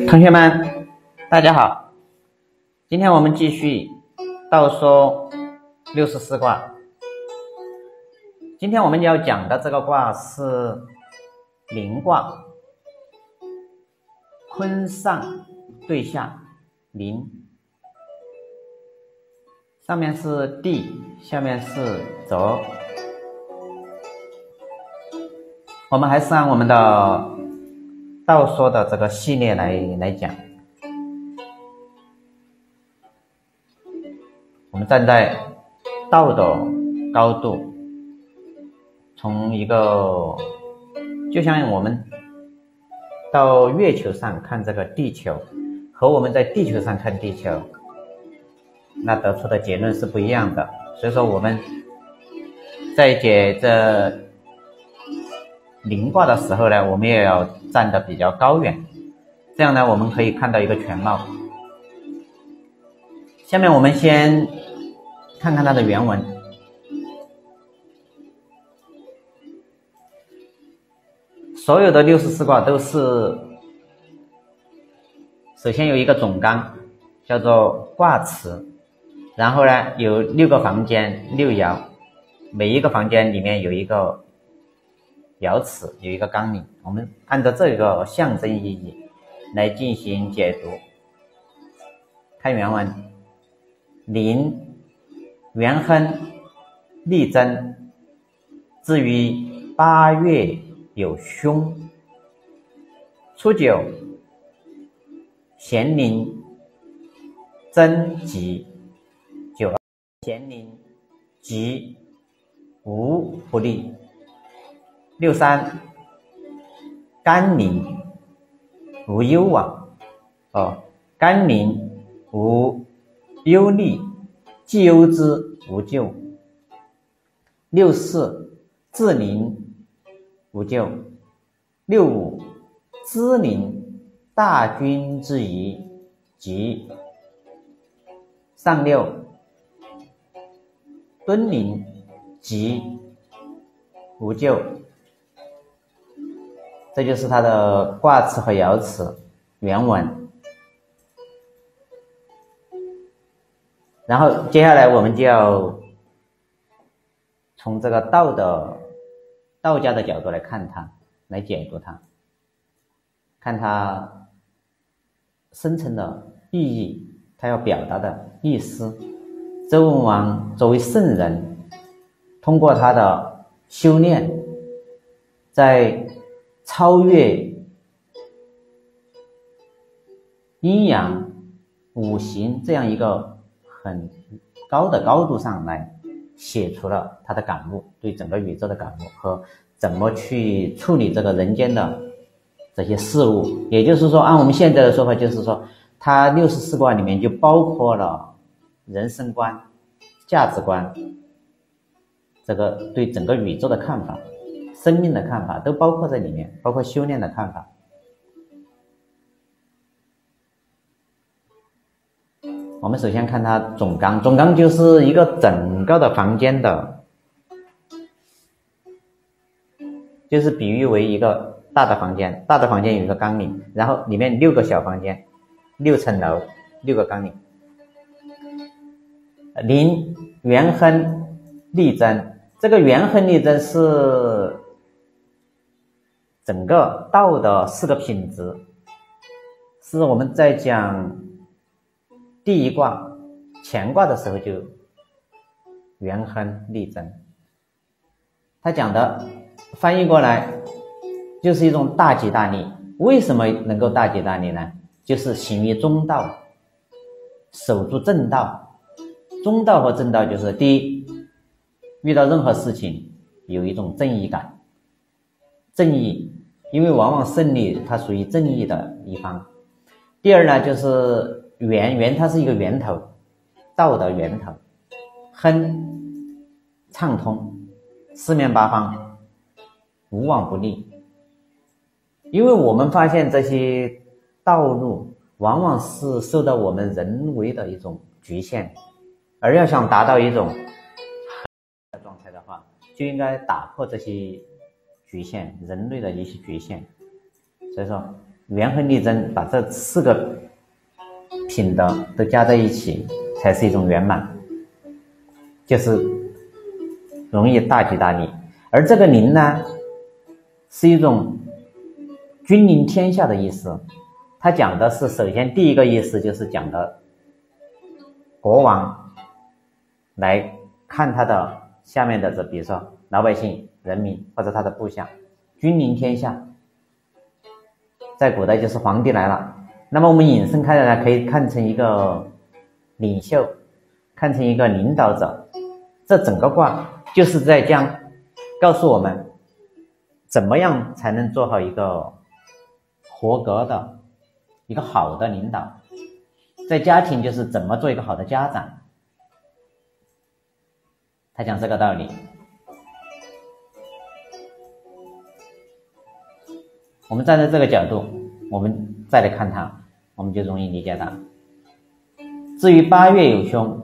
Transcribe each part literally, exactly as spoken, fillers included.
同学们，大家好，今天我们继续道说六十四卦。今天我们要讲的这个卦是临卦，坤上对下，临，上面是地，下面是泽。我们还是按我们的道说的这个系列来来讲。我们站在道的高度，从一个就像我们到月球上看这个地球，和我们在地球上看地球，那得出的结论是不一样的。所以说我们在解这临卦的时候呢，我们也要站得比较高远，这样呢我们可以看到一个全貌。下面我们先看看它的原文。所有的六十四卦都是首先有一个总纲，叫做卦辞，然后呢有六个房间，六爻，每一个房间里面有一个爻辞，有一个纲领，我们按照这个象征意义来进行解读。看原文，临，元亨，利贞，至于八月有凶。初九，咸临，贞吉。九二，咸临，吉，无不利。六三，干临，无忧往。哦，干临无忧虑，既忧之无咎。六四，自临无咎。六五，资临，大军之宜，吉。上六，敦临，吉，无咎。这就是它的卦辞和爻辞原文。然后接下来我们就要从这个道的道家的角度来看它，来解读它，看它深层的意义，它要表达的意思。周文王作为圣人，通过他的修炼，在超越阴阳五行这样一个很高的高度上来写出了他的感悟，对整个宇宙的感悟和怎么去处理这个人间的这些事物。也就是说，按我们现在的说法，就是说他六十四卦里面就包括了人生观、价值观，这个对整个宇宙的看法、生命的看法都包括在里面，包括修炼的看法。我们首先看它总纲，总纲就是一个整个的房间的，就是比喻为一个大的房间，大的房间有一个纲领，然后里面六个小房间，六层楼，六个纲领。临，元亨，利贞，这个元亨利贞是整个道的四个品质，是我们在讲第一卦乾卦的时候就元亨利贞，他讲的翻译过来就是一种大吉大利。为什么能够大吉大利呢？就是行于中道，守住正道。中道和正道就是第一，遇到任何事情有一种正义感，正义，因为往往胜利它属于正义的一方。第二呢，就是源，源它是一个源头，道的源头。亨，畅通，四面八方无往不利。因为我们发现这些道路往往是受到我们人为的一种局限，而要想达到一种的状态的话，就应该打破这些局限，人类的一些局限。所以说元亨利贞，把这四个品德都加在一起，才是一种圆满，就是容易大吉大利。而这个临呢，是一种君临天下的意思。它讲的是，首先第一个意思就是讲的国王来看他的下面的，这比如说老百姓、人民或者他的部下，君临天下。在古代就是皇帝来了，那么我们引申开来可以看成一个领袖，看成一个领导者。这整个卦就是在将告诉我们怎么样才能做好一个合格的一个好的领导。在家庭就是怎么做一个好的家长，他讲这个道理。我们站在这个角度，我们再来看它，我们就容易理解它。至于八月有凶，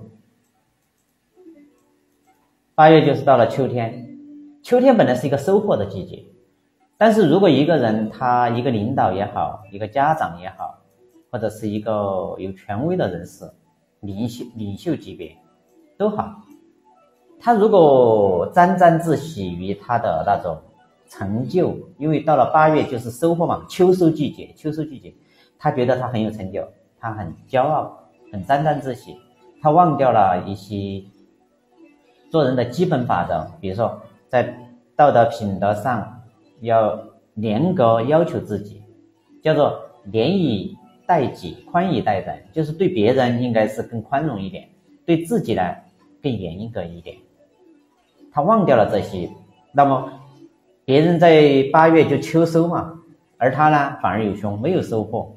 八月就是到了秋天，秋天本来是一个收获的季节，但是如果一个人他一个领导也好，一个家长也好，或者是一个有权威的人士，领袖领袖级别都好，他如果沾沾自喜于他的那种成就，因为到了八月就是收获嘛，秋收季节，秋收季节，他觉得他很有成就，他很骄傲，很沾沾自喜，他忘掉了一些做人的基本法则，比如说在道德品德上要严格要求自己，叫做严以待己，宽以待人，就是对别人应该是更宽容一点，对自己呢更严格一点。他忘掉了这些，那么别人在八月就秋收嘛，而他呢反而有凶，没有收获。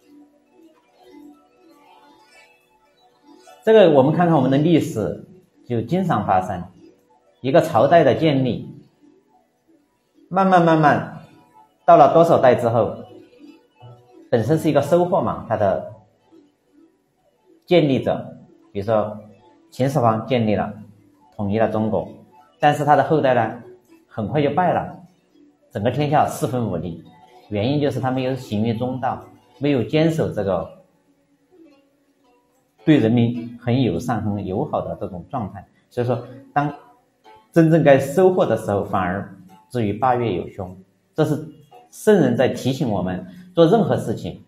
这个我们看看我们的历史就经常发生，一个朝代的建立，慢慢慢慢到了多少代之后，本身是一个收获嘛，它的建立者，比如说秦始皇建立了统一了中国，但是他的后代呢很快就败了，整个天下四分五裂，原因就是他没有行于中道，没有坚守这个对人民很友善很友好的这种状态。所以说当真正该收获的时候，反而至于八月有凶。这是圣人在提醒我们，做任何事情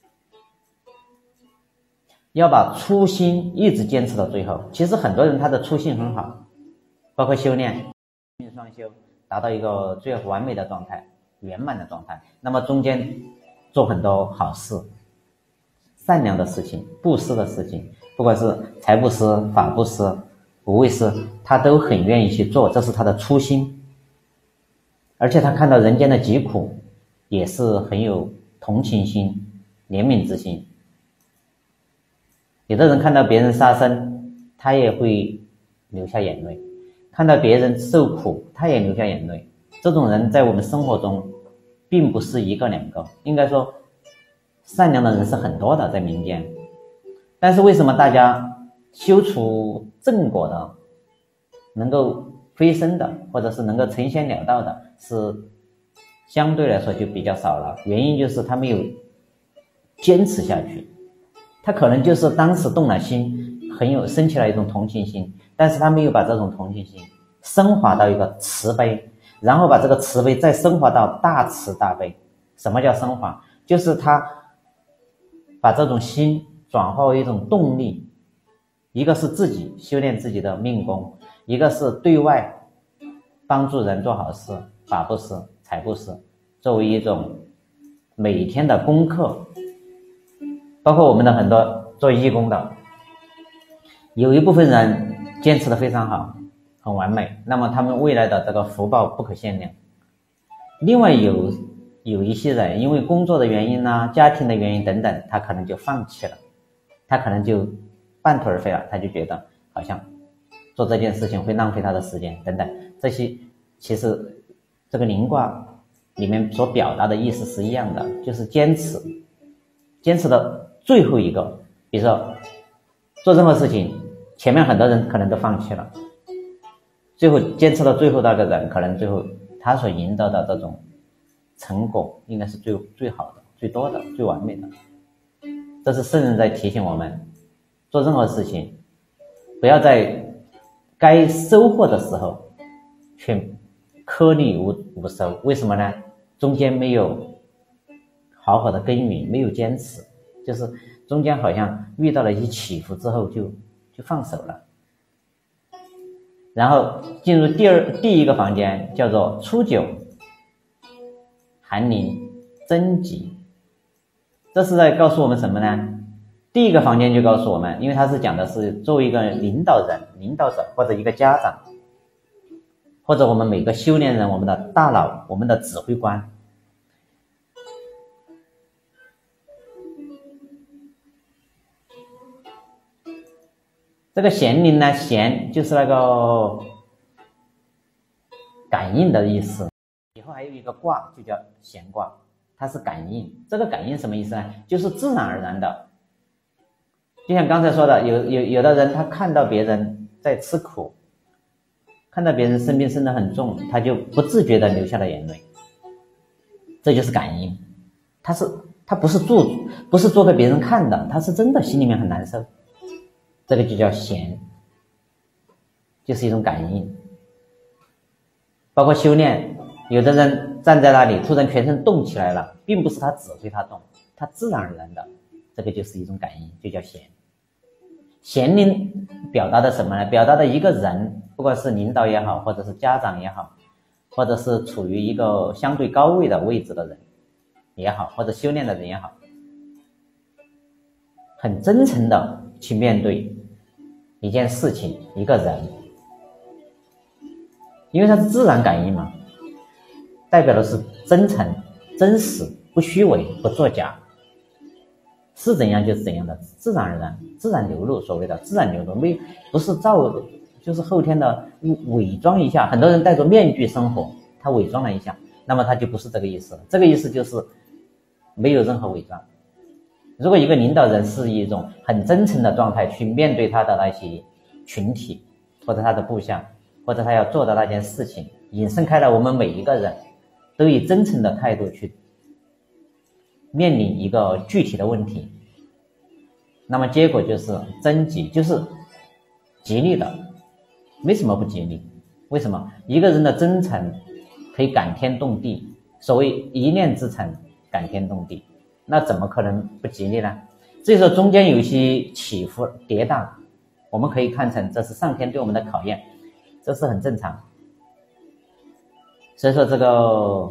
要把初心一直坚持到最后。其实很多人他的初心很好，包括修炼命双修，达到一个最完美的状态，圆满的状态，那么中间做很多好事，善良的事情，布施的事情，不管是财布施、法布施、无畏施，他都很愿意去做，这是他的初心。而且他看到人间的疾苦，也是很有同情心、怜悯之心。有的人看到别人杀生，他也会流下眼泪，看到别人受苦，他也流下眼泪。这种人在我们生活中并不是一个两个，应该说善良的人是很多的，在民间。但是为什么大家修出正果的，能够飞升的，或者是能够成仙了道的，是相对来说就比较少了？原因就是他没有坚持下去，他可能就是当时动了心，很有升起了一种同情心，但是他没有把这种同情心升华到一个慈悲，然后把这个慈悲再升华到大慈大悲。什么叫升华？就是他把这种心转化为一种动力，一个是自己修炼自己的命功，一个是对外帮助人做好事，法布施、财布施，作为一种每天的功课。包括我们的很多做义工的，有一部分人坚持的非常好，很完美，那么他们未来的这个福报不可限量。另外有有一些人因为工作的原因啊、家庭的原因等等，他可能就放弃了，他可能就半途而废了，他就觉得好像做这件事情会浪费他的时间等等。这些其实这个临卦里面所表达的意思是一样的，就是坚持坚持的最后一个。比如说做任何事情，前面很多人可能都放弃了，最后坚持到最后那个人，可能最后他所赢得的这种成果应该是最最好的、最最多的、最完美的。这是圣人在提醒我们，做任何事情不要在该收获的时候却颗粒无无收。为什么呢？中间没有好好的耕耘，没有坚持，就是中间好像遇到了一些起伏之后就就放手了。然后进入第二第一个房间，叫做初九寒林贞吉。这是在告诉我们什么呢？第一个房间就告诉我们，因为它是讲的是作为一个领导人、领导者或者一个家长，或者我们每个修炼人，我们的大脑、我们的指挥官。这个咸灵呢，咸就是那个感应的意思。以后还有一个卦就叫咸卦，它是感应。这个感应什么意思呢？就是自然而然的。就像刚才说的，有有有的人他看到别人在吃苦，看到别人生病生得很重，他就不自觉的流下了眼泪。这就是感应。他是他不是做不是做给别人看的，他是真的心里面很难受。这个就叫咸，就是一种感应。包括修炼，有的人站在那里突然全身动起来了，并不是他指挥他动，他自然而然的，这个就是一种感应，就叫咸。咸灵表达的什么呢？表达的一个人，不管是领导也好，或者是家长也好，或者是处于一个相对高位的位置的人也好，或者修炼的人也好，很真诚的去面对一件事情、一个人，因为它是自然感应嘛，代表的是真诚、真实、不虚伪、不作假，是怎样就是怎样的，自然而然、自然流露。所谓的自然流露，没不是造，就是后天的伪装一下。很多人戴着面具生活，他伪装了一下，那么他就不是这个意思了。这个意思就是没有任何伪装。如果一个领导人是一种很真诚的状态去面对他的那些群体，或者他的部下，或者他要做的那件事情，引申开来，我们每一个人都以真诚的态度去面临一个具体的问题，那么结果就是贞吉，就是吉利的。为什么不吉利？为什么？一个人的真诚可以感天动地，所谓一念之诚感天动地，那怎么可能不吉利呢？所以说中间有一些起伏跌宕，我们可以看成这是上天对我们的考验，这是很正常。所以说这个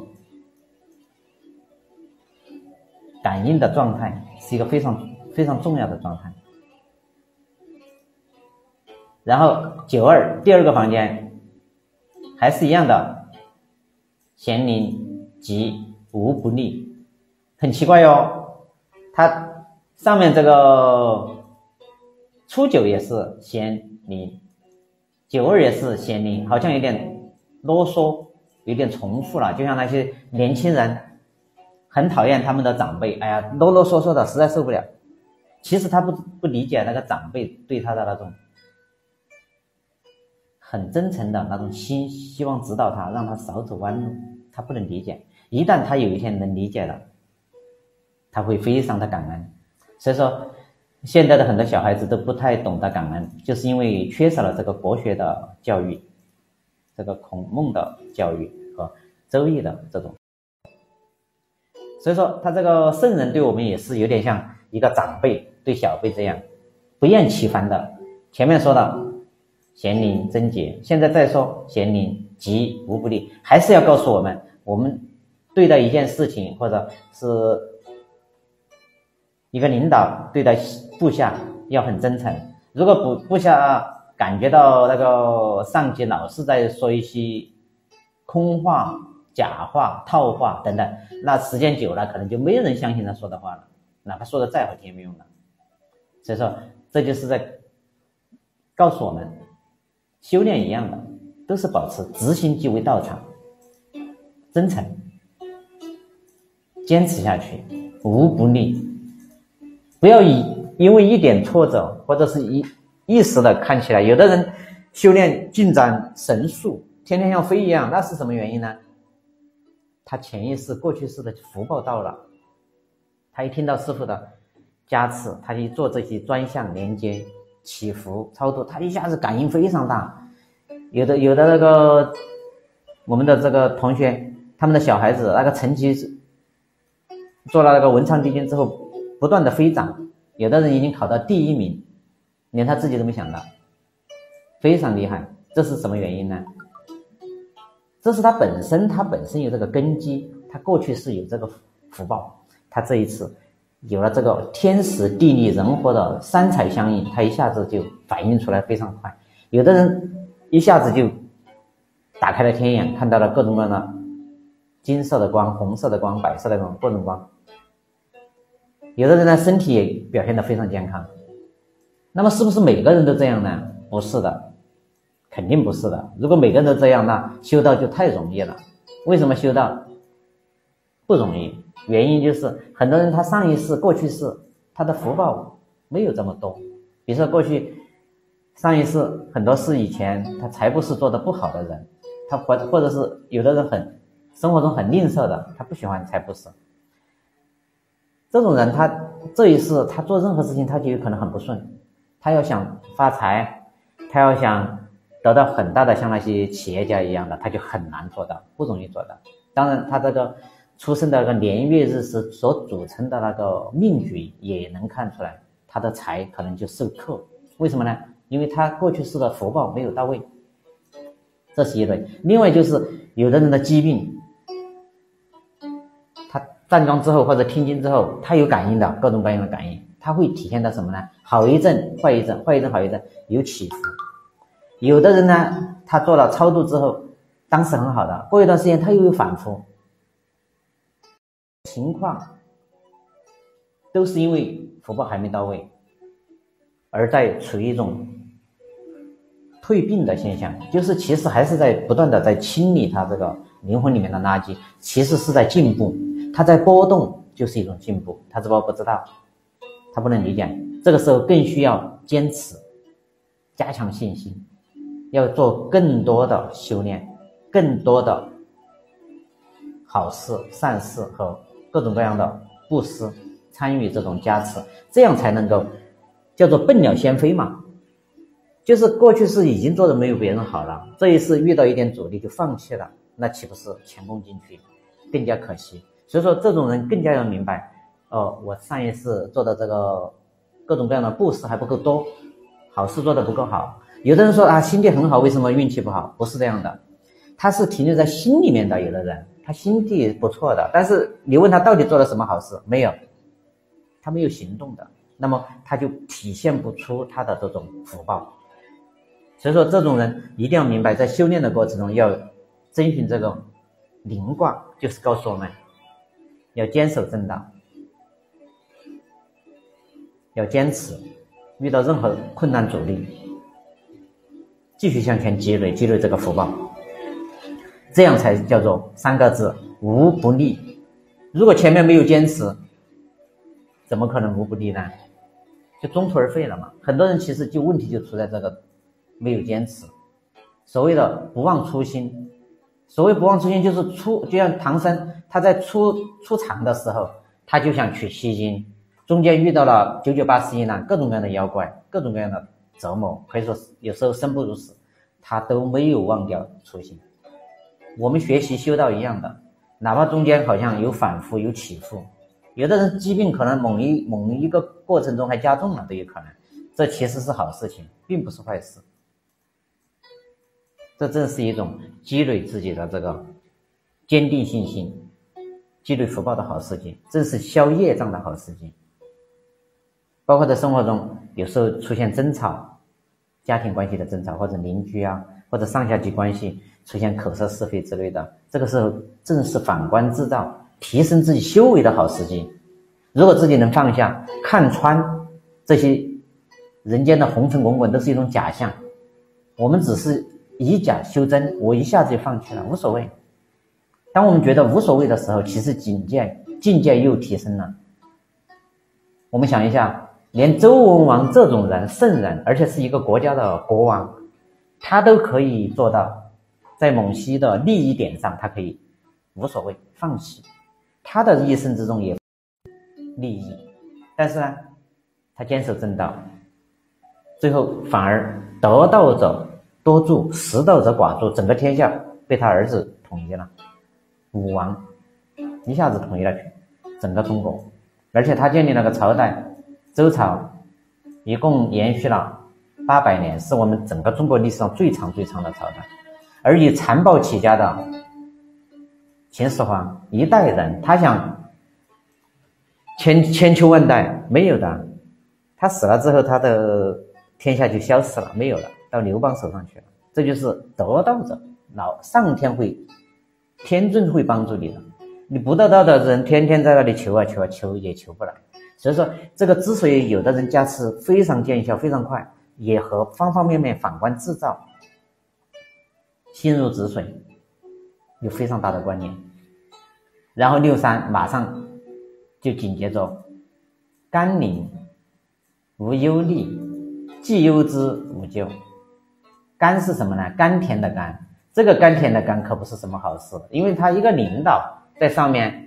感应的状态是一个非常非常重要的状态。然后九二第二个房间还是一样的，咸灵吉无不利。很奇怪哟，它上面这个初九也是咸灵，九二也是咸灵，好像有点啰嗦，有点重复了。就像那些年轻人很讨厌他们的长辈，哎呀，啰啰嗦嗦的，实在受不了。其实他不不理解那个长辈对他的那种很真诚的那种心，希望指导他，让他少走弯路，他不能理解。一旦他有一天能理解了，他会非常的感恩。所以说现在的很多小孩子都不太懂得感恩，就是因为缺少了这个国学的教育，这个孔孟的教育和周易的这种。所以说他这个圣人对我们也是有点像一个长辈对小辈这样不厌其烦的。前面说的咸灵贞洁，现在再说咸灵吉无不利，还是要告诉我们，我们对待一件事情，或者是一个领导对待部下要很真诚。如果部部下感觉到那个上级老是在说一些空话、假话、套话等等，那时间久了可能就没有人相信他说的话了，哪怕说的再好听也没用了。所以说这就是在告诉我们，修炼一样的，都是保持直心即为道场，真诚，坚持下去，无不利。不要以因为一点挫折，或者是一一时的看起来，有的人修炼进展神速，天天像飞一样，那是什么原因呢？他潜意识过去式的福报到了， 他一听到师父的加持，他去做这些专项连接、祈福、超度，他一下子感应非常大。有的有的那个我们的这个同学，他们的小孩子那个成绩做了那个文昌帝君之后，不断的飞涨，有的人已经考到第一名，连他自己都没想到，非常厉害。这是什么原因呢？这是他本身他本身有这个根基，他过去是有这个福报，他这一次有了这个天时地利人和的三才相应，他一下子就反应出来非常快。有的人一下子就打开了天眼，看到了各种各样的金色的光、红色的光、白色的光，各种光。有的人呢，身体也表现得非常健康。那么是不是每个人都这样呢？不是的，肯定不是的。如果每个人都这样，那修道就太容易了。为什么修道不容易？原因就是很多人他上一世、过去世他的福报没有这么多。比如说过去上一世很多事以前他财布施做得不好的人，他或或者是有的人很生活中很吝啬的，他不喜欢财布施。这种人他这一世他做任何事情他就有可能很不顺，他要想发财，他要想得到很大的像那些企业家一样的，他就很难做到，不容易做到。当然他这个出生的那个年月日时所组成的那个命局也能看出来，他的财可能就受克。为什么呢？因为他过去世的福报没有到位，这是一类。另外就是有的人的疾病，他站桩之后或者听经之后，他有感应的，各种各样的感应，他会体现到什么呢？好一阵坏一阵，坏一阵好一阵，有起伏。有的人呢，他做了超度之后当时很好的，过一段时间他又有反复，情况都是因为福报还没到位，而在处于一种退病的现象，就是其实还是在不断的在清理他这个灵魂里面的垃圾，其实是在进步，他在波动就是一种进步，他只不过不知道，他不能理解。这个时候更需要坚持，加强信心，要做更多的修炼，更多的好事善事和各种各样的布施，参与这种加持，这样才能够叫做笨鸟先飞嘛。就是过去是已经做的没有别人好了，这一次遇到一点阻力就放弃了，那岂不是前功尽弃，更加可惜。所以说这种人更加要明白，哦，我上一次做的这个各种各样的布施还不够多，好事做的不够好。有的人说啊，心地很好，为什么运气不好？不是这样的，他是停留在心里面的。有的人他心地不错的，但是你问他到底做了什么好事，没有，他没有行动的，那么他就体现不出他的这种福报。所以说这种人一定要明白，在修炼的过程中要遵循这个灵卦，就是告诉我们要坚守正道，要坚持，遇到任何困难阻力继续向前积累积累这个福报，这样才叫做三个字无不利。如果前面没有坚持，怎么可能无不利呢？就中途而废了嘛。很多人其实就问题就出在这个没有坚持，所谓的不忘初心。所谓不忘初心，就是出就像唐僧他在出出场的时候，他就想取西经，中间遇到了九九八十一难，各种各样的妖怪，各种各样的折磨，可以说有时候生不如死，他都没有忘掉初心。我们学习修道一样的，哪怕中间好像有反复有起伏，有的人疾病可能某一某一个过程中还加重了都有可能，这其实是好事情，并不是坏事。这正是一种积累自己的这个坚定信心、积累福报的好时机，正是消业障的好时机。包括在生活中有时候出现争吵，家庭关系的争吵，或者邻居啊，或者上下级关系出现口舌是非之类的，这个时候正是反观自照，提升自己修为的好时机。如果自己能放下，看穿这些人间的红尘滚滚都是一种假象，我们只是以假修真，我一下子就放弃了，无所谓。当我们觉得无所谓的时候，其实境界境界又提升了。我们想一下，连周文王这种人圣人，而且是一个国家的国王，他都可以做到在某些的利益点上他可以无所谓放弃，他的一生之中也利益，但是呢，他坚守正道，最后反而得道者多助，失道者寡助，整个天下被他儿子统一了，武王一下子统一了整个中国，而且他建立了个朝代，周朝，一共延续了八百年，是我们整个中国历史上最长最长的朝代。而以残暴起家的秦始皇一代人，他想千千秋万代没有的，他死了之后，他的天下就消失了，没有了，到刘邦手上去了。这就是得道者，老上天会天尊会帮助你的，你不得道的人天天在那里求啊求啊求也求不来。所以说这个之所以有的人加持非常见效非常快，也和方方面面反观自照心如止水有非常大的关联。然后六三马上就紧接着甘宁无忧虑，既忧之无咎。甘是什么呢？甘甜的甘，这个甘甜的甘可不是什么好事，因为他一个领导在上面，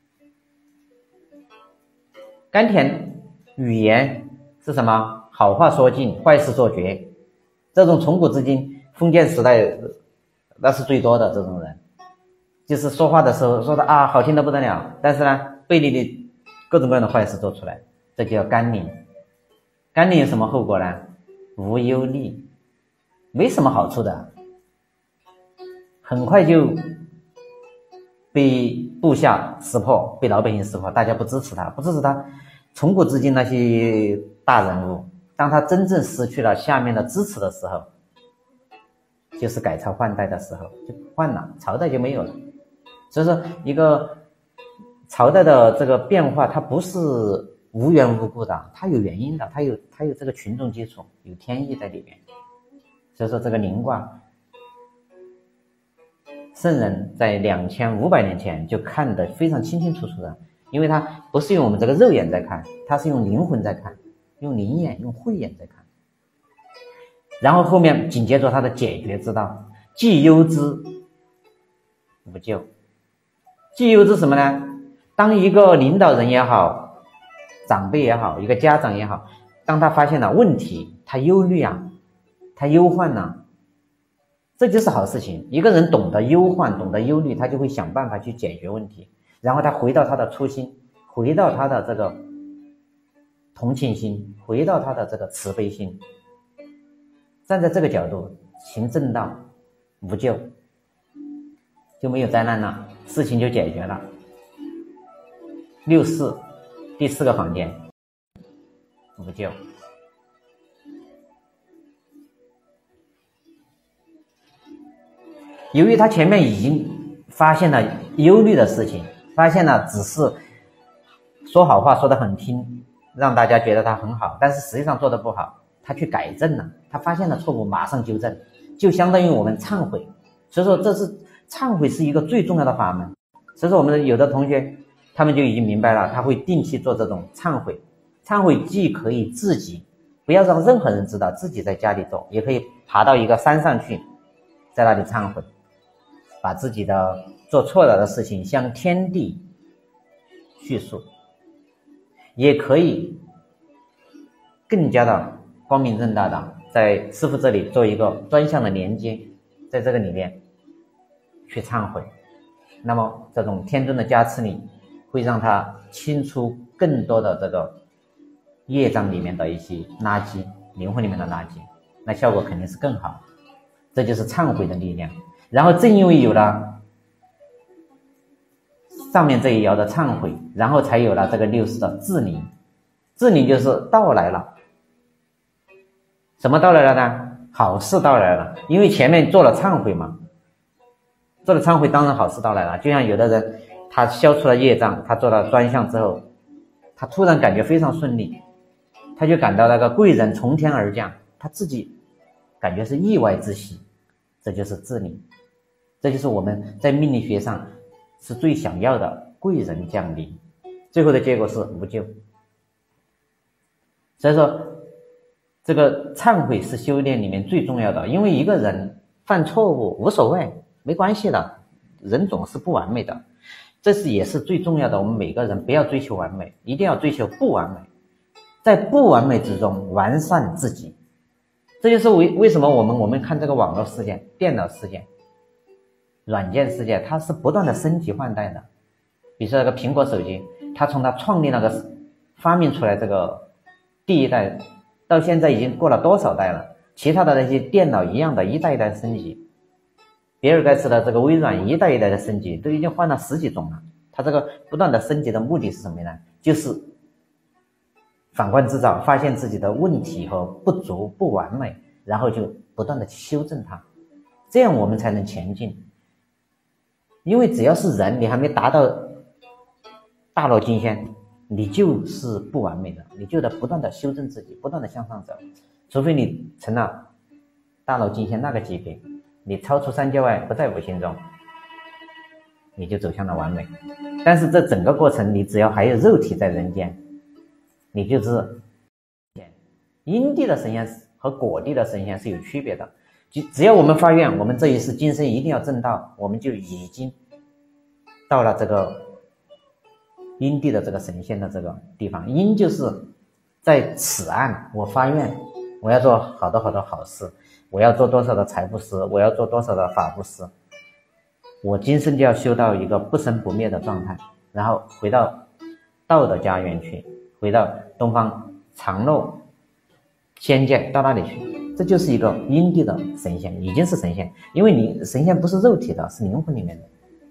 甘甜语言是什么？好话说尽，坏事做绝。这种从古至今封建时代那是最多的，这种人就是说话的时候说的啊好听的不得了，但是呢背地里各种各样的坏事做出来，这叫甘宁。甘宁有什么后果呢？无忧虑，没什么好处的，很快就被部下识破，被老百姓识破，大家不支持他，不支持他。从古至今那些大人物，当他真正失去了下面的支持的时候，就是改朝换代的时候，就换了，朝代就没有了。所以说一个朝代的这个变化，它不是无缘无故的，它有原因的，它有它有这个群众基础，有天意在里面。所以说这个临卦，圣人在两千五百年前就看得非常清清楚楚的，因为他不是用我们这个肉眼在看，他是用灵魂在看，用灵眼用慧眼在看。然后后面紧接着他的解决之道，既忧之无咎。既忧之什么呢？当一个领导人也好，长辈也好，一个家长也好，当他发现了问题，他忧虑啊，他忧患啊，这就是好事情。一个人懂得忧患，懂得忧虑，他就会想办法去解决问题，然后他回到他的初心，回到他的这个同情心，回到他的这个慈悲心，站在这个角度行正道，无咎，就没有灾难了，事情就解决了。六四第四个房间，无咎。由于他前面已经发现了忧虑的事情，发现了只是说好话说得很听，让大家觉得他很好，但是实际上做得不好，他去改正了，他发现了错误马上纠正，就相当于我们忏悔。所以说这是忏悔是一个最重要的法门。所以说我们有的同学他们就已经明白了，他会定期做这种忏悔。忏悔既可以自己不要让任何人知道，自己在家里做，也可以爬到一个山上去，在那里忏悔，把自己的做错了的事情向天地叙述，也可以更加的光明正大的在师父这里做一个专项的连接，在这个里面去忏悔。那么这种天尊的加持力会让他清除更多的这个业障里面的一些垃圾，灵魂里面的垃圾，那效果肯定是更好。这就是忏悔的力量。然后正因为有了上面这一爻的忏悔，然后才有了这个六四的自宁。自宁就是到来了。什么到来了呢？好事到来了，因为前面做了忏悔嘛，做了忏悔当然好事到来了。就像有的人他消除了业障，他做了专项之后，他突然感觉非常顺利，他就感到那个贵人从天而降，他自己感觉是意外之喜，这就是自宁。这就是我们在命理学上是最想要的贵人降临，最后的结果是无咎。所以说这个忏悔是修炼里面最重要的，因为一个人犯错误无所谓，没关系的，人总是不完美的， 这是也是最重要的。我们每个人不要追求完美，一定要追求不完美，在不完美之中完善自己。这就是为为什么我们我们看这个网络世界、电脑世界、软件世界，它是不断的升级换代的。比如说那个苹果手机，它从它创立那个发明出来这个第一代到现在已经过了多少代了，其他的那些电脑一样的一代一代升级。比尔盖茨的这个微软一代一代的升级，都已经换了十几种了。它这个不断的升级的目的是什么呢？就是反观自照，发现自己的问题和不足不完美，然后就不断的去修正它，这样我们才能前进。因为只要是人，你还没达到大罗金仙，你就是不完美的，你就得不断的修正自己，不断的向上走。除非你成了大罗金仙那个级别，你超出三界外，不在五行中，你就走向了完美。但是这整个过程，你只要还有肉体在人间，你就是因地的神仙和果地的神仙是有区别的。只要我们发愿，我们这一世今生一定要证道，我们就已经到了这个因地的这个神仙的这个地方。因就是在此岸，我发愿我要做好多好多好事，我要做多少的财布施，我要做多少的法布施，我今生就要修到一个不生不灭的状态，然后回到道的家园去，回到东方常乐仙界，到那里去。这就是一个因地的神仙，已经是神仙。因为你神仙不是肉体的，是灵魂里面的。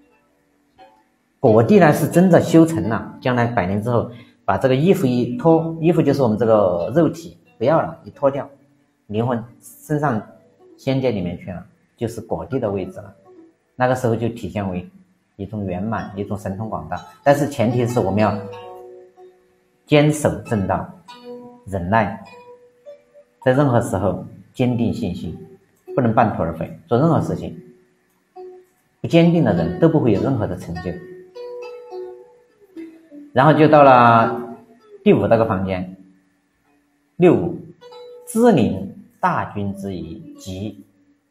果地呢是真的修成了，将来百年之后把这个衣服一脱，衣服就是我们这个肉体不要了，一脱掉，灵魂升上仙界里面去了，就是果地的位置了。那个时候就体现为一种圆满，一种神通广大。但是前提是我们要坚守正道，忍耐，在任何时候坚定信心，不能半途而废。做任何事情不坚定的人都不会有任何的成就。然后就到了第五这个房间，六五知领大军之宜急。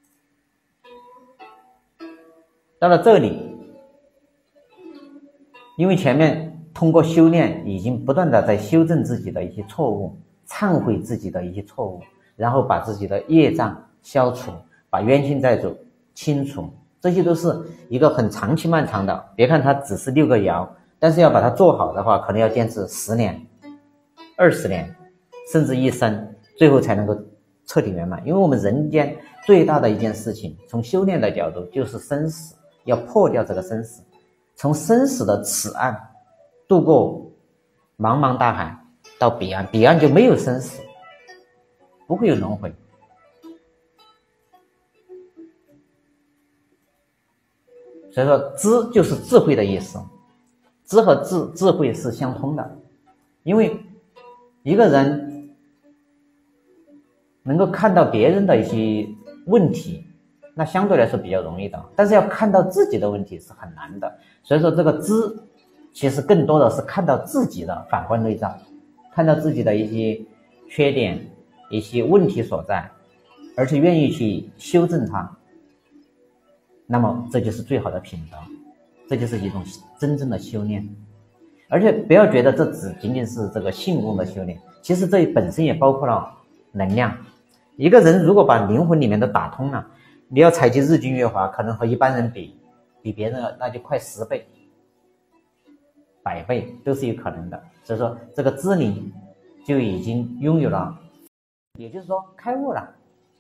到了这里，因为前面通过修炼已经不断的在修正自己的一些错误，忏悔自己的一些错误，然后把自己的业障消除，把冤亲债主清除，这些都是一个很长期漫长的。别看它只是六个爻，但是要把它做好的话，可能要坚持十年、二十年，甚至一生，最后才能够彻底圆满。因为我们人间最大的一件事情，从修炼的角度就是生死，要破掉这个生死，从生死的此岸渡过茫茫大海到彼岸，彼岸就没有生死，不会有轮回。所以说知就是智慧的意思，知和智智慧是相通的。因为一个人能够看到别人的一些问题，那相对来说比较容易的，但是要看到自己的问题是很难的。所以说这个知其实更多的是看到自己的反观内照，看到自己的一些缺点、一些问题所在，而且愿意去修正它，那么这就是最好的品德，这就是一种真正的修炼。而且不要觉得这只仅仅是这个性功的修炼，其实这本身也包括了能量。一个人如果把灵魂里面都打通了，你要采集日精月华，可能和一般人比比别人那就快十倍百倍都是有可能的。所以说这个知灵就已经拥有了，也就是说开悟了，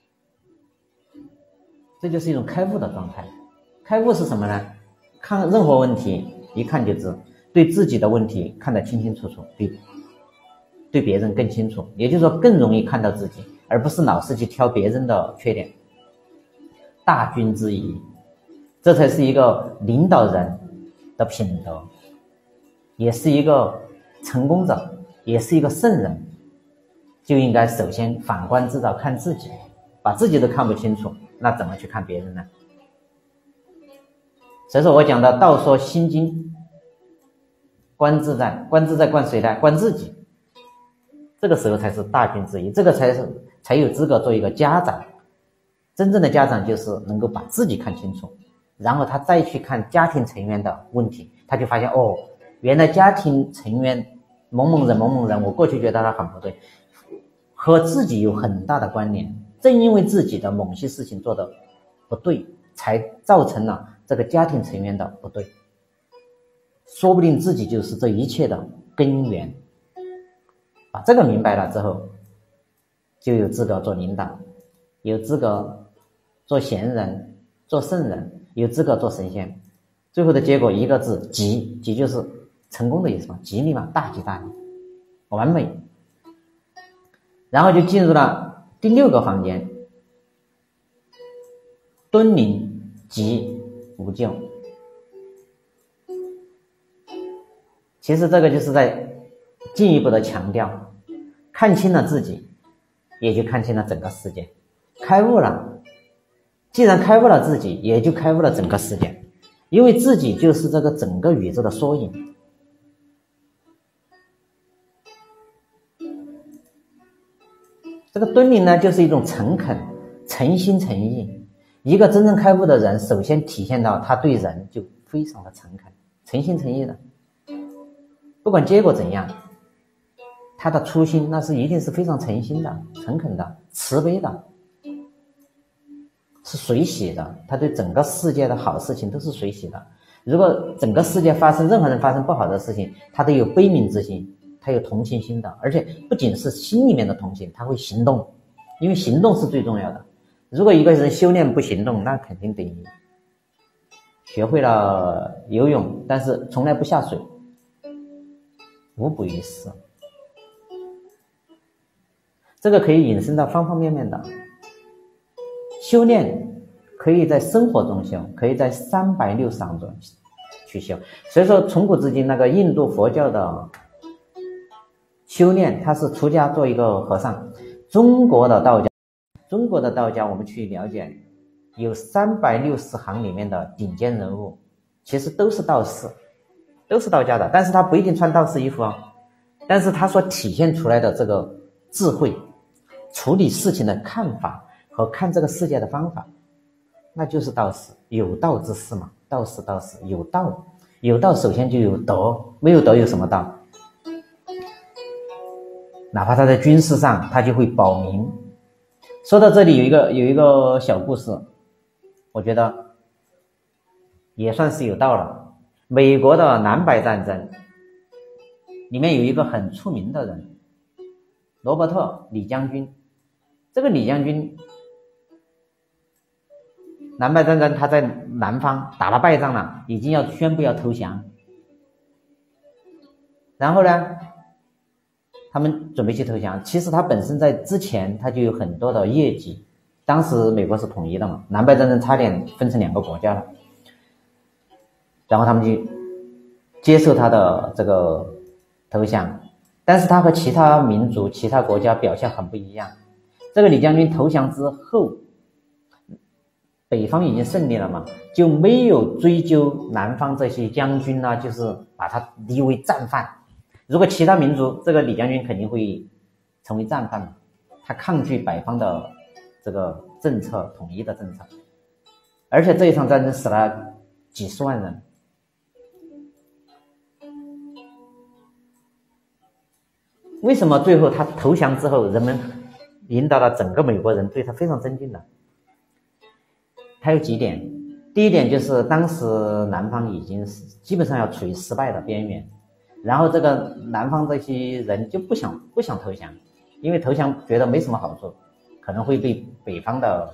这就是一种开悟的状态。开悟是什么呢？看任何问题一看就知，对自己的问题看得清清楚楚，比对别人更清楚，也就是说更容易看到自己，而不是老是去挑别人的缺点。大军之宜，这才是一个领导人的品德，也是一个成功者，也是一个圣人。就应该首先反观自照，看自己，把自己都看不清楚，那怎么去看别人呢？所以说我讲的道说心经，观自在，观自在观谁呢？观自己。这个时候才是大军之宜，这个才是才有资格做一个家长。真正的家长就是能够把自己看清楚，然后他再去看家庭成员的问题，他他就发现哦，原来家庭成员某某人某某人，我过去觉得他很不对，和自己有很大的关联。正因为自己的某些事情做的不对，才造成了这个家庭成员的不对。说不定自己就是这一切的根源。把这个明白了之后，就有资格做领导，有资格做贤人，做圣人，有资格做神仙。最后的结果一个字，吉。吉就是成功的意思嘛，吉利嘛，大吉大利，完美。然后就进入了第六个房间，敦临吉无咎。其实这个就是在进一步的强调，看清了自己，也就看清了整个世界。开悟了，既然开悟了自己，也就开悟了整个世界，因为自己就是这个整个宇宙的缩影。这个敦临呢，就是一种诚恳、诚心诚意。一个真正开悟的人，首先体现到他对人就非常的诚恳、诚心诚意的，不管结果怎样，他的初心那是一定是非常诚心的、诚恳的、慈悲的，是随喜的。他对整个世界的好事情都是随喜的。如果整个世界发生任何人发生不好的事情，他都有悲悯之心，他有同情心的，而且不仅是心里面的同情，他会行动，因为行动是最重要的。如果一个人修炼不行动，那肯定得学会了游泳，但是从来不下水，无补于事。这个可以引申到方方面面的。修炼可以在生活中修，可以在三百六十行中去修。所以说从古至今，那个印度佛教的修炼，他是出家做一个和尚。中国的道家中国的道家我们去了解，有三百六十行里面的顶尖人物，其实都是道士，都是道家的，但是他不一定穿道士衣服啊，但是他所体现出来的这个智慧，处理事情的看法和看这个世界的方法，那就是道士。有道之士嘛，道士道士有道，有道首先就有德，没有德有什么道？哪怕他在军事上，他就会保民。说到这里，有一个有一个小故事，我觉得也算是有道了。美国的南北战争里面有一个很出名的人，罗伯特李将军。这个李将军，南北战争他在南方打了败仗了，已经要宣布要投降。然后呢，他们准备去投降。其实他本身在之前他就有很多的业绩，当时美国是统一的嘛，南北战争差点分成两个国家了，然后他们就接受他的这个投降。但是他和其他民族其他国家表现很不一样。这个李将军投降之后，北方已经胜利了嘛，就没有追究南方这些将军啊，就是把他立为战犯。如果其他民族，这个李将军肯定会成为战犯，他抗拒北方的这个政策，统一的政策。而且这一场战争死了几十万人。为什么最后他投降之后，人们引导了整个美国人对他非常尊敬的？他有几点。第一点就是当时南方已经是基本上要处于失败的边缘，然后这个南方这些人就不想不想投降，因为投降觉得没什么好处，可能会被北方的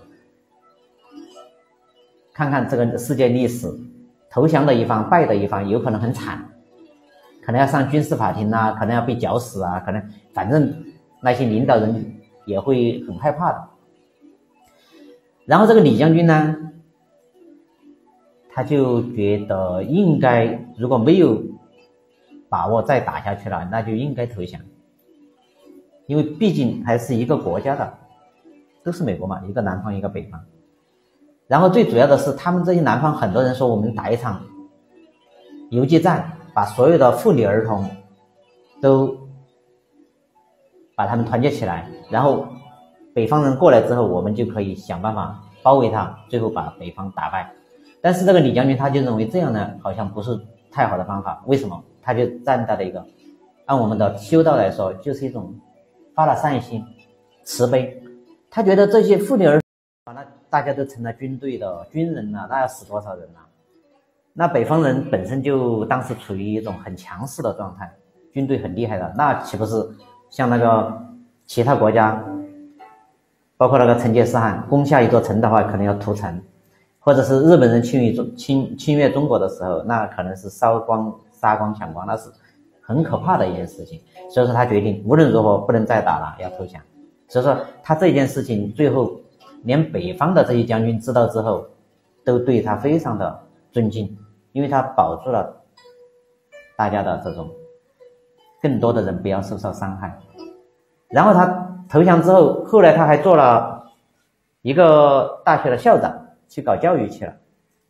看看这个世界历史，投降的一方败的一方有可能很惨，可能要上军事法庭啊，可能要被绞死啊，可能反正那些领导人也会很害怕的。然后这个李将军呢，他就觉得应该如果没有把握再打下去了，那就应该投降，因为毕竟还是一个国家的，都是美国嘛，一个南方一个北方。然后最主要的是他们这些南方很多人说我们打一场游击战，把所有的妇女儿童都把他们团结起来，然后北方人过来之后，我们就可以想办法包围他，最后把北方打败。但是这个李将军他就认为这样呢，好像不是太好的方法。为什么？他就站在了一个，按我们的修道来说，就是一种发了善心、慈悲。他觉得这些妇女儿童，那大家都成了军队的军人了，那要死多少人了？那北方人本身就当时处于一种很强势的状态，军队很厉害的，那岂不是像那个其他国家，包括那个成吉思汗攻下一座城的话，可能要屠城，或者是日本人侵略中侵侵略中国的时候，那可能是烧光、杀光、抢光，那是很可怕的一件事情。所以说他决定无论如何不能再打了，要投降。所以说他这件事情最后连北方的这些将军知道之后，都对他非常的尊敬，因为他保住了大家的这种更多的人不要受到伤害。然后他投降之后，后来他还做了一个大学的校长，去搞教育去了。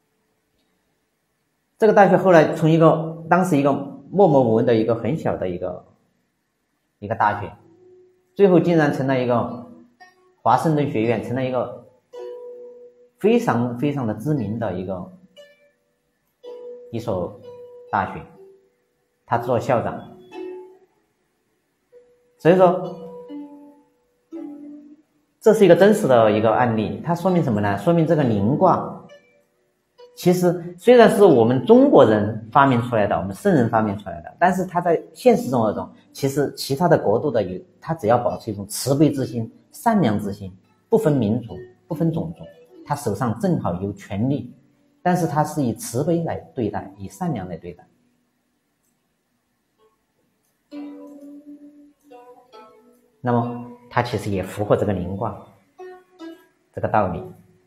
这个大学后来从一个当时一个默默无闻的一个很小的一个一个大学，最后竟然成了一个华盛顿学院，成了一个非常非常的知名的一个一所大学，他做校长。所以说这是一个真实的一个案例，它说明什么呢？说明这个临卦其实虽然是我们中国人发明出来的，我们圣人发明出来的，但是它在现实生活中，其实其他的国度的有，它只要保持一种慈悲之心、善良之心，不分民族、不分种族，他手上正好有权力，但是他是以慈悲来对待，以善良来对待。那么他其实也符合这个临卦这个道理，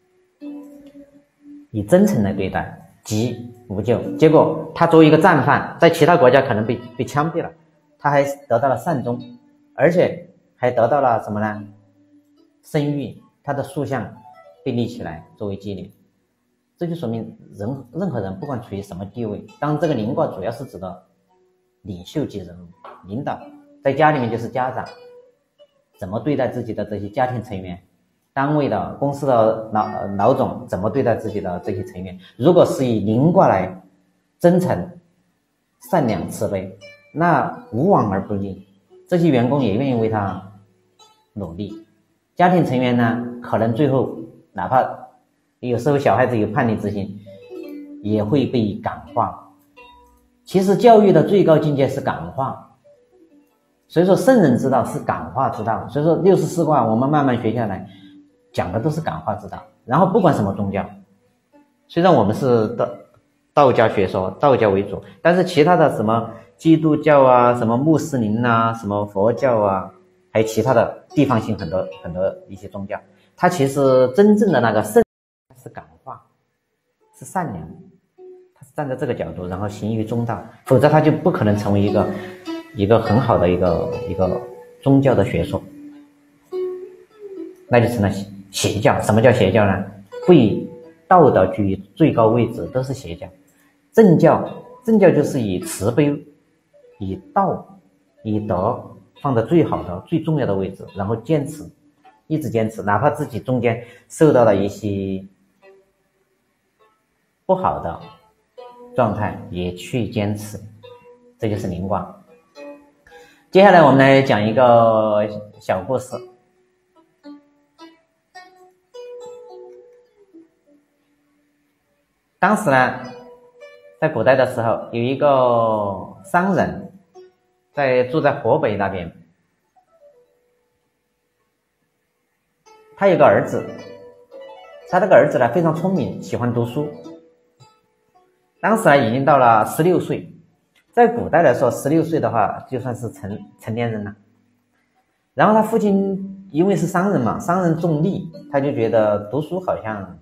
以真诚来对待，吉无咎。结果他作为一个战犯，在其他国家可能被被枪毙了，他还得到了善终，而且还得到了什么呢？声誉，他的塑像被立起来作为纪念。这就说明人任何人不管处于什么地位，当然这个临卦主要是指的领袖级人物、领导，在家里面就是家长，怎么对待自己的这些家庭成员，单位的公司的老老总怎么对待自己的这些成员，如果是以临卦来真诚、善良、慈悲，那无往而不利，这些员工也愿意为他努力。家庭成员呢，可能最后哪怕有时候小孩子有叛逆之心，也会被感化。其实教育的最高境界是感化，所以说圣人之道是感化之道。所以说六十四卦我们慢慢学下来，讲的都是感化之道。然后不管什么宗教，虽然我们是道道家学说，道教为主，但是其他的什么基督教啊，什么穆斯林啊，什么佛教啊，还有其他的地方性很多很多一些宗教，它其实真正的那个圣是感化，是善良，它是站在这个角度，然后行于中道，否则它就不可能成为一个一个很好的一个一个宗教的学说，那就成了邪教。什么叫邪教呢？不以道德居于最高位置，都是邪教。正教，正教就是以慈悲、以道、以德放在最好的、最重要的位置，然后坚持，一直坚持，哪怕自己中间受到了一些不好的状态，也去坚持，这就是临卦。接下来我们来讲一个小故事。当时呢，在古代的时候，有一个商人在住在河北那边，他有个儿子，他这个儿子呢非常聪明，喜欢读书。当时呢已经到了十六岁，在古代来说，十六岁的话就算是成成年人了。然后他父亲因为是商人嘛，商人重利，他就觉得读书好像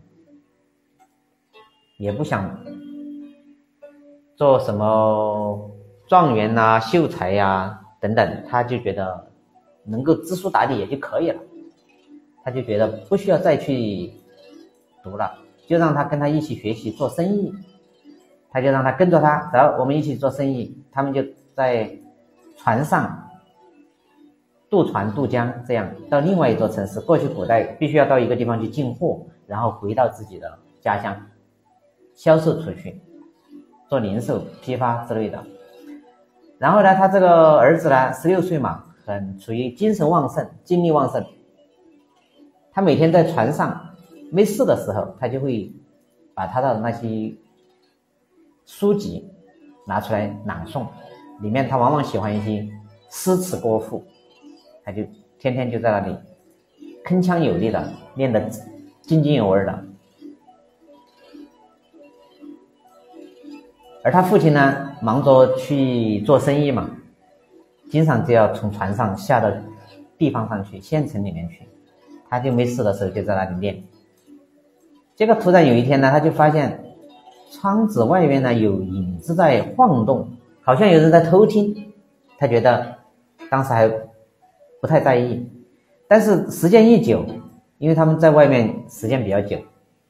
也不想做什么状元啊、秀才呀、啊、等等，他就觉得能够知书达理也就可以了，他就觉得不需要再去读了，就让他跟他一起学习做生意。他就让他跟着他，然后我们一起做生意。他们就在船上渡船渡江，这样到另外一座城市。过去古代必须要到一个地方去进货，然后回到自己的家乡销售出去。 做零售批发之类的。然后呢，他这个儿子呢，十六岁嘛，很处于精神旺盛、精力旺盛。他每天在船上没事的时候，他就会把他的那些书籍拿出来朗诵，里面他往往喜欢一些诗词歌赋，他就天天就在那里铿锵有力的念得津津有味的。而他父亲呢，忙着去做生意嘛，经常就要从船上下到地方上去，县城里面去，他就没事的时候就在那里念。结果突然有一天呢，他就发现窗子外面呢有影子在晃动，好像有人在偷听。他觉得当时还不太在意，但是时间一久，因为他们在外面时间比较久，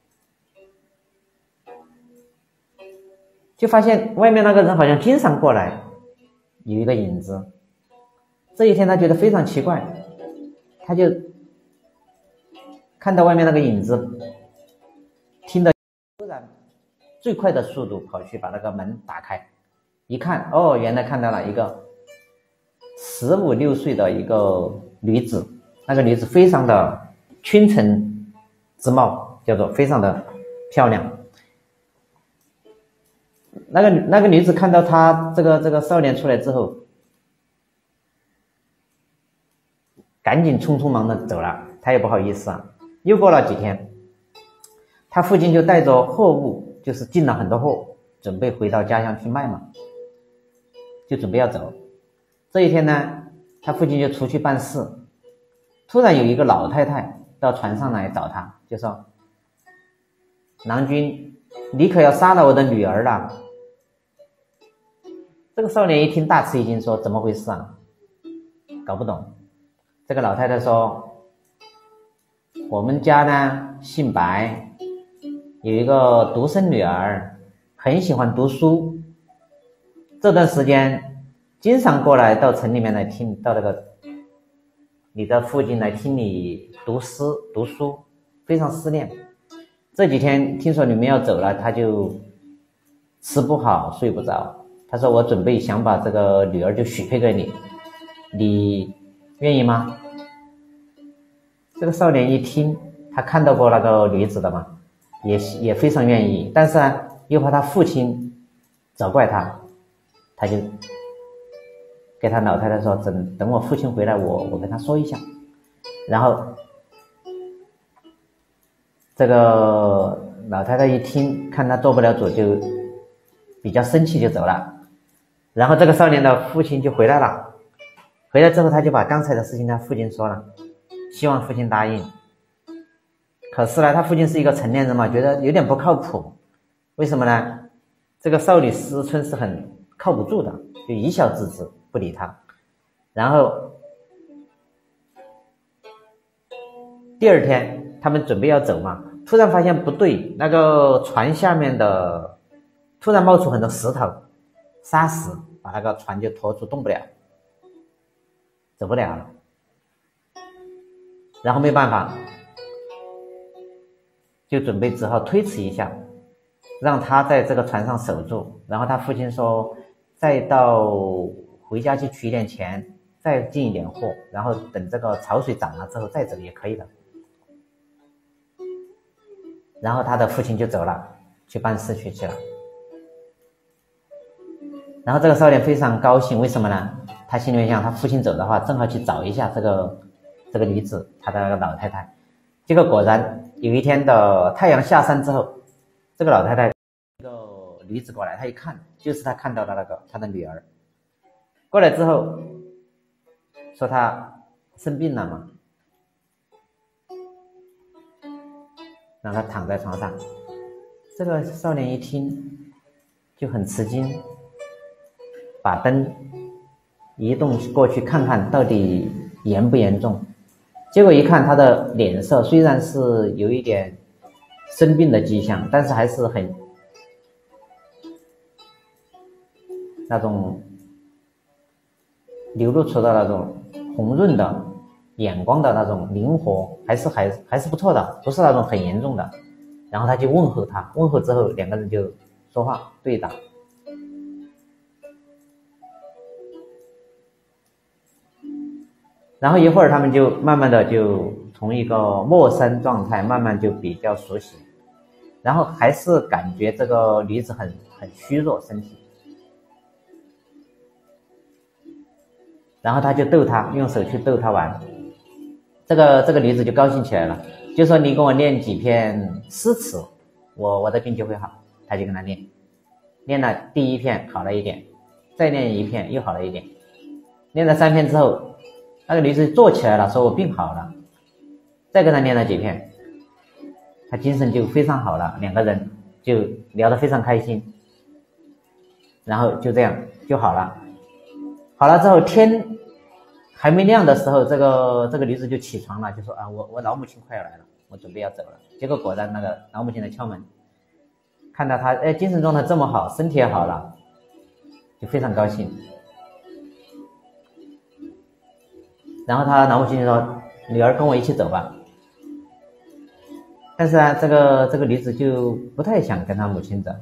就发现外面那个人好像经常过来，有一个影子。这一天他觉得非常奇怪，他就看到外面那个影子，听到突然最快的速度跑去把那个门打开，一看，哦，原来看到了一个十五六岁的一个女子，那个女子非常的倾城之貌，叫做非常的漂亮。那个那个女子看到他这个这个少年出来之后，赶紧匆匆忙的走了，他也不好意思啊。又过了几天，他父亲就带着货物，就是进了很多货，准备回到家乡去卖嘛，就准备要走。这一天呢，他父亲就出去办事，突然有一个老太太到船上来找他，就说：郎君，你可要杀了我的女儿了。这个少年一听大吃一惊，说：怎么回事啊？搞不懂。这个老太太说：我们家呢姓白，有一个独生女儿，很喜欢读书，这段时间经常过来到城里面来听，到那个你的父亲来听你读诗读书，非常思念。这几天听说你们要走了，他就吃不好睡不着。他说：我准备想把这个女儿就许配给你，你愿意吗？这个少年一听，他看到过那个女子的嘛，也也非常愿意，但是呢又怕他父亲责怪他，他就给他老太太说：等等我父亲回来，我我跟他说一下。然后这个老太太一听，看他做不了主，就比较生气就走了。然后这个少年的父亲就回来了，回来之后他就把刚才的事情跟他父亲说了，希望父亲答应。可是呢，他父亲是一个成年人嘛，觉得有点不靠谱。为什么呢？这个少女思春是很靠不住的，就一笑置之不理他。然后第二天他们准备要走嘛，突然发现不对，那个船下面的突然冒出很多石头沙石，把那个船就拖住，动不了，走不了了。然后没办法，就准备只好推迟一下，让他在这个船上守住。然后他父亲说，再到回家去取一点钱，再进一点货，然后等这个潮水涨了之后再走也可以的。然后他的父亲就走了，去办事去去了。然后这个少年非常高兴，为什么呢？他心里面想，他父亲走的话，正好去找一下这个这个女子，他的那个老太太。结果果然有一天的太阳下山之后，这个老太太一个女子过来，他一看就是他看到的那个他的女儿。过来之后说他生病了嘛，让他躺在床上。这个少年一听就很吃惊，把灯移动过去看看到底严不严重。结果一看他的脸色虽然是有一点生病的迹象，但是还是很那种流露出的那种红润的眼光的那种灵活，还是还还是不错的，不是那种很严重的。然后他就问候他，问候之后两个人就说话对答。 然后一会儿他们就慢慢的就从一个陌生状态慢慢就比较熟悉，然后还是感觉这个女子很很虚弱身体，然后他就逗她，用手去逗她玩，这个这个女子就高兴起来了，就说你给我念几篇诗词，我我的病就会好。他就跟他念，念了第一篇好了一点，再念一篇又好了一点，念了三篇之后，那个女子坐起来了，说我病好了，再跟他念了几篇，他精神就非常好了，两个人就聊得非常开心，然后就这样就好了。好了之后，天还没亮的时候，这个这个女子就起床了，就说啊，我我老母亲快要来了，我准备要走了。结果果然那个老母亲来敲门，看到她哎精神状态这么好，身体也好了，就非常高兴。然后他老母亲就说：“女儿跟我一起走吧。”但是啊，这个这个女子就不太想跟她母亲走，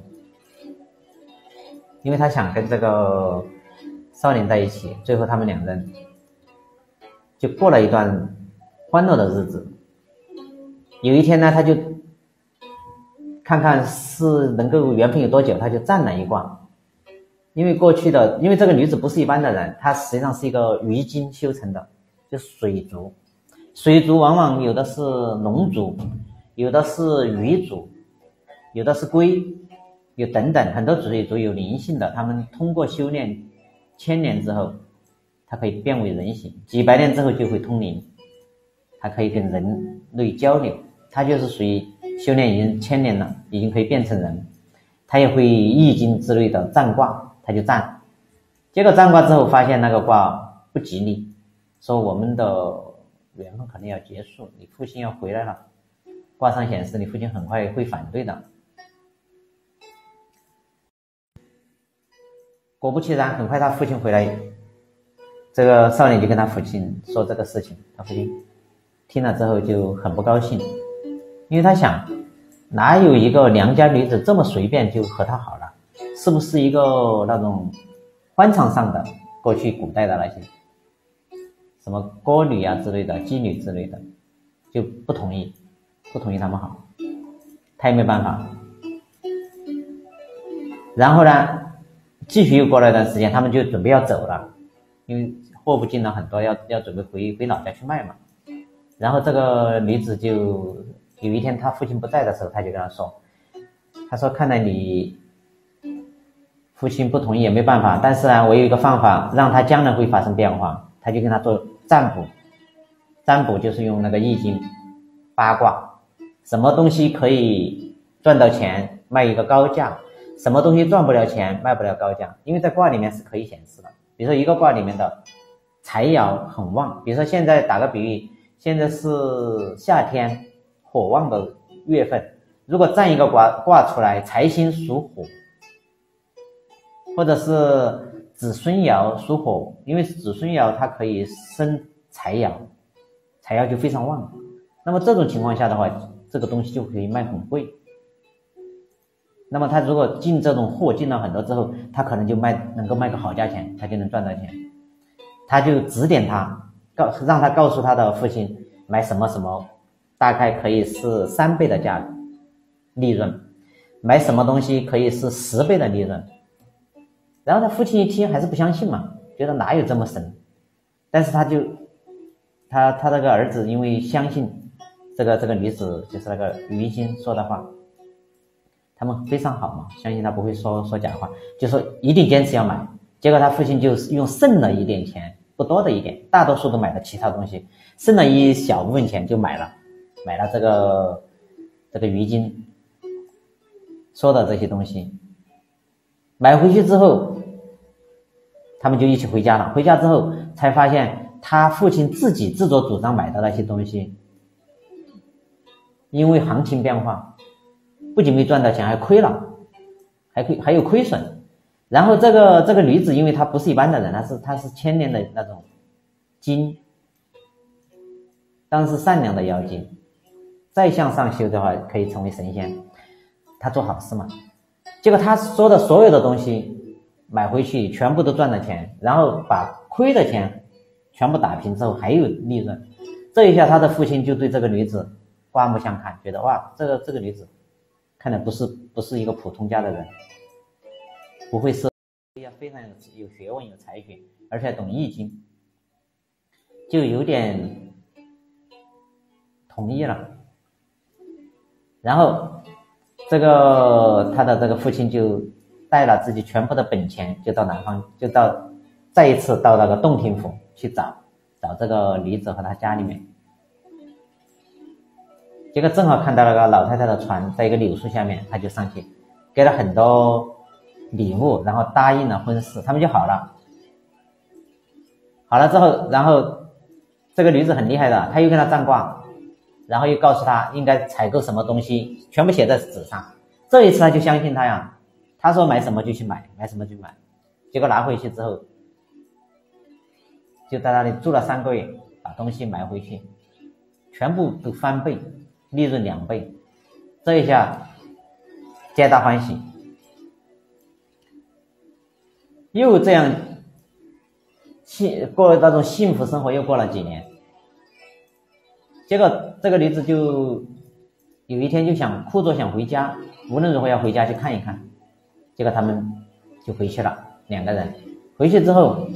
因为她想跟这个少年在一起。最后他们两人就过了一段欢乐的日子。有一天呢，他就看看是能够缘分有多久，他就占了一卦。因为过去的，因为这个女子不是一般的人，她实际上是一个鱼精修成的，就水族。水族往往有的是龙族，有的是鱼族，有的是龟，有等等很多水族有灵性的，他们通过修炼千年之后，它可以变为人形，几百年之后就会通灵，它可以跟人类交流，它就是属于修炼已经千年了，已经可以变成人。它也会易经之类的占卦，它就占，结果占卦之后发现那个卦不吉利，说我们的缘分可能要结束，你父亲要回来了，卦上显示你父亲很快会反对的。果不其然，很快他父亲回来，这个少年就跟他父亲说这个事情，他父亲听了之后就很不高兴，因为他想哪有一个良家女子这么随便就和他好了，是不是一个那种官场上的，过去古代的那些什么歌女啊之类的，妓女之类的，就不同意不同意他们好，他也没办法。然后呢继续又过了一段时间，他们就准备要走了，因为货不进了很多，要要准备回回老家去卖嘛。然后这个女子就有一天他父亲不在的时候，他就跟他说，他说看来你父亲不同意也没办法，但是呢我有一个方法让他将来会发生变化。他就跟他做占卜，占卜就是用那个易经八卦，什么东西可以赚到钱卖一个高价，什么东西赚不了钱卖不了高价，因为在卦里面是可以显示的。比如说一个卦里面的财爻很旺，比如说现在打个比喻，现在是夏天火旺的月份，如果占一个卦卦出来，财星属火，或者是子孙爻属火，因为子孙爻它可以生财爻，财爻就非常旺，那么这种情况下的话，这个东西就可以卖很贵。那么他如果进这种货进了很多之后，他可能就卖能够卖个好价钱，他就能赚到钱。他就指点他，告让他告诉他的父亲买什么什么，大概可以是三倍的价利润，买什么东西可以是十倍的利润。然后他父亲一听还是不相信嘛，觉得哪有这么神，但是他就他他这个儿子因为相信这个这个女子就是那个鱼精说的话，他们非常好嘛，相信他不会说说假话，就说一定坚持要买。结果他父亲就用剩了一点钱，不多的一点，大多数都买了其他东西，剩了一小部分钱就买了买了这个这个鱼精说的这些东西。买回去之后他们就一起回家了，回家之后才发现他父亲自己自作主张买的那些东西，因为行情变化不仅没赚到钱，还亏了，还亏还有亏损。然后这个这个女子因为她不是一般的人，她是她是千年的那种精，当然是善良的妖精，再向上修的话可以成为神仙，她做好事嘛。结果她说的所有的东西买回去全部都赚了钱，然后把亏的钱全部打平之后还有利润。这一下他的父亲就对这个女子刮目相看，觉得哇，这个这个女子看来不是不是一个普通家的人，不会是要非常有学问有才学，而且懂易经，就有点同意了。然后这个他的这个父亲就带了自己全部的本钱，就到南方，就到再一次到那个洞庭湖去找找这个女子和她家里面。结果正好看到那个老太太的船在一个柳树下面，他就上去给了很多礼物，然后答应了婚事，他们就好了。好了之后，然后这个女子很厉害的，她又跟他占卦，然后又告诉他应该采购什么东西，全部写在纸上。这一次他就相信他呀，他说买什么就去买，买什么就买。结果拿回去之后，就在那里住了三个月，把东西买回去，全部都翻倍，利润两倍。这一下皆大欢喜。又这样幸过那种幸福生活，又过了几年。结果这个女子就有一天就想哭着想回家，无论如何要回家去看一看。结果他们就回去了，两个人回去之后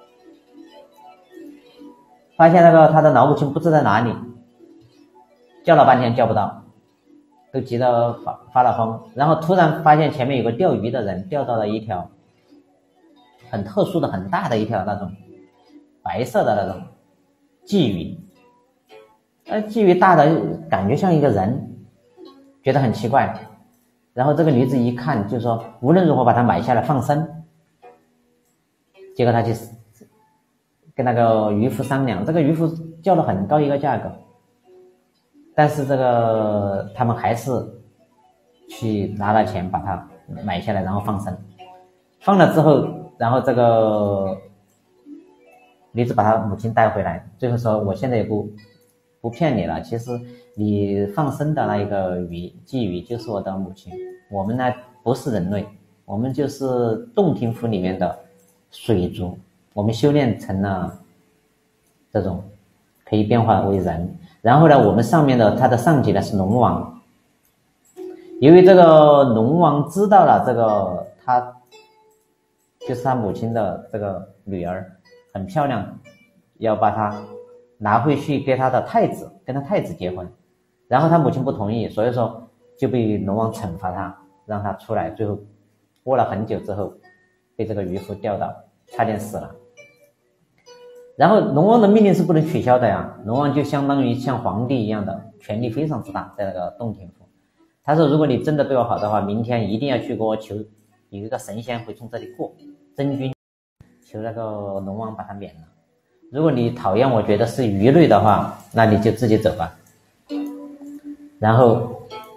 发现那个他的老母亲不知在哪里，叫了半天叫不到，都急得发发了疯。然后突然发现前面有个钓鱼的人钓到了一条很特殊的很大的一条那种白色的那种鲫鱼，呃，鲫鱼大的感觉像一个人，觉得很奇怪。然后这个女子一看就说无论如何把它买下来放生。结果他去跟那个渔夫商量，这个渔夫叫了很高一个价格，但是这个他们还是去拿了钱把它买下来，然后放生。放了之后，然后这个女子把她母亲带回来，最后说我现在也不不骗你了，其实你放生的那一个鱼鲫鱼就是我的母亲，我们呢不是人类，我们就是洞庭湖里面的水族，我们修炼成了这种可以变化为人。然后呢我们上面的他的上级呢是龙王，由于这个龙王知道了这个他就是他母亲的这个女儿很漂亮，要把她拿回去给他的太子，跟他太子结婚。然后他母亲不同意，所以说就被龙王惩罚他，让他出来。最后过了很久之后被这个渔夫钓到，差点死了。然后龙王的命令是不能取消的呀，龙王就相当于像皇帝一样的权力非常之大，在那个洞庭湖。他说如果你真的对我好的话，明天一定要去给我求，有一个神仙会从这里过，真君求那个龙王把他免了。如果你讨厌我觉得是鱼类的话，那你就自己走吧。然后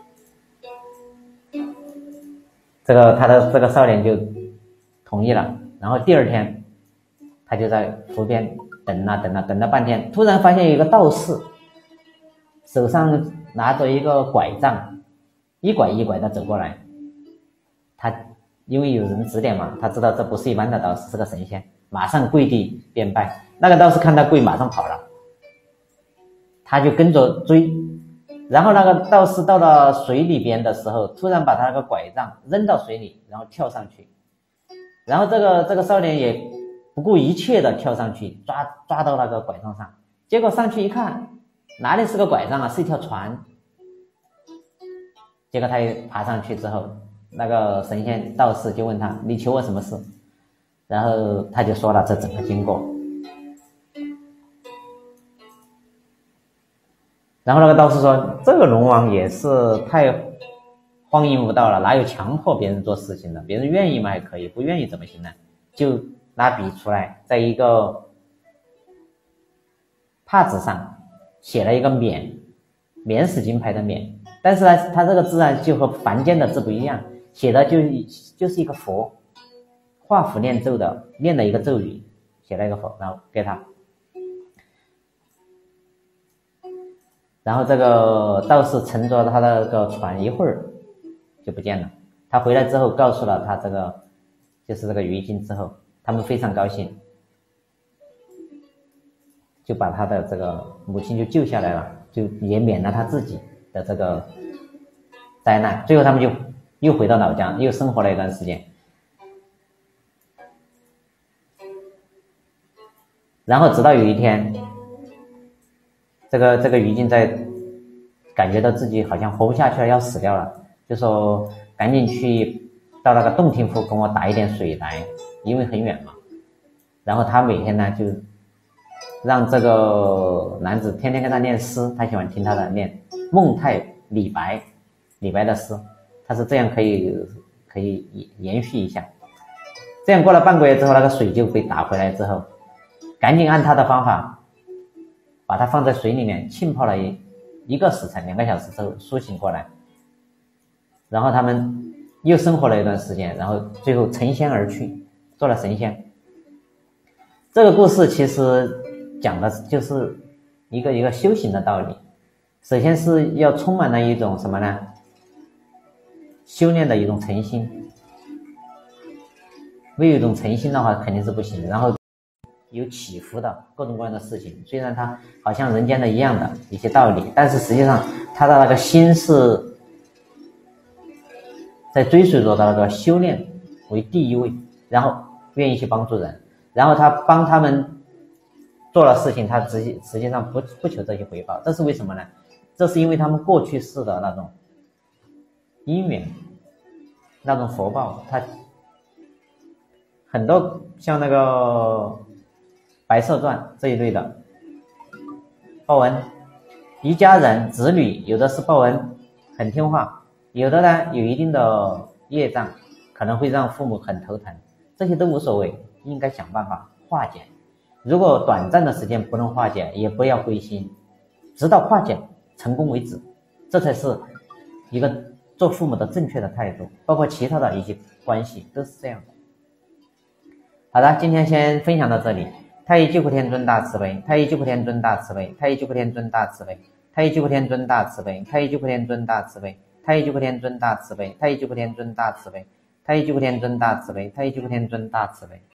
这个他的这个少年就同意了。然后第二天他就在湖边等啊等啊等了半天，突然发现有一个道士手上拿着一个拐杖，一拐一拐的走过来。他因为有人指点嘛，他知道这不是一般的道士，是个神仙，马上跪地便拜。那个道士看他跪，马上跑了，他就跟着追。然后那个道士到了水里边的时候，突然把他那个拐杖扔到水里，然后跳上去。然后这个这个少年也不顾一切的跳上去，抓抓到那个拐杖上。结果上去一看，哪里是个拐杖啊，是一条船。结果他一爬上去之后，那个神仙道士就问他，你求我什么事？然后他就说了这整个经过。然后那个道士说，这个龙王也是太荒淫无道了，哪有强迫别人做事情的，别人愿意嘛还可以，不愿意怎么行呢？就拿笔出来，在一个帕子上写了一个免，免死金牌的免。但是呢他这个字呢就和凡间的字不一样，写的就就是一个佛画符念咒的，念了一个咒语，写了一个佛，然后给他。然后这个道士乘着他的那个船一会儿就不见了。他回来之后告诉了他这个就是这个鱼精之后，他们非常高兴。 就把他的这个母亲就救下来了，就也免了他自己的这个灾难。最后他们就又回到老家，又生活了一段时间。然后直到有一天，这个这个于禁在感觉到自己好像活不下去了，要死掉了，就说赶紧去到那个洞庭湖跟我打一点水来，因为很远嘛。然后他每天呢就让这个男子天天跟他念诗，他喜欢听他的念孟太李白李白的诗，他是这样可以可以延续一下。这样过了半个月之后，那个水就被打回来之后，赶紧按他的方法把它放在水里面浸泡了一一个时辰两个小时之后苏醒过来，然后他们又生活了一段时间，然后最后成仙而去，做了神仙。这个故事其实讲的就是一个一个修行的道理。首先是要充满了一种什么呢？修炼的一种诚心。没有一种诚心的话肯定是不行。然后有起伏的各种各样的事情，虽然它好像人间的一样的一些道理，但是实际上他的那个心是在追随着那个修炼为第一位，然后愿意去帮助人，然后他帮他们做了事情，他实际实际上不不求这些回报。这是为什么呢？这是因为他们过去世的那种因缘，那种佛报。他很多像那个白蛇传这一类的报恩，一家人子女有的是报恩很听话，有的呢有一定的业障，可能会让父母很头疼，这些都无所谓，应该想办法化解。如果短暂的时间不能化解，也不要灰心，直到化解成功为止，这才是一个做父母的正确的态度。包括其他的一些关系都是这样的。好的，今天先分享到这里。太乙救苦天尊大慈悲，太乙救苦天尊大慈悲，太乙救苦天尊大慈悲，太乙救苦天尊大慈悲，太乙救苦天尊大慈悲，太乙救苦天尊大慈悲，太乙救苦天尊大慈悲，太乙救苦天尊大慈悲，太乙救苦天尊大慈悲。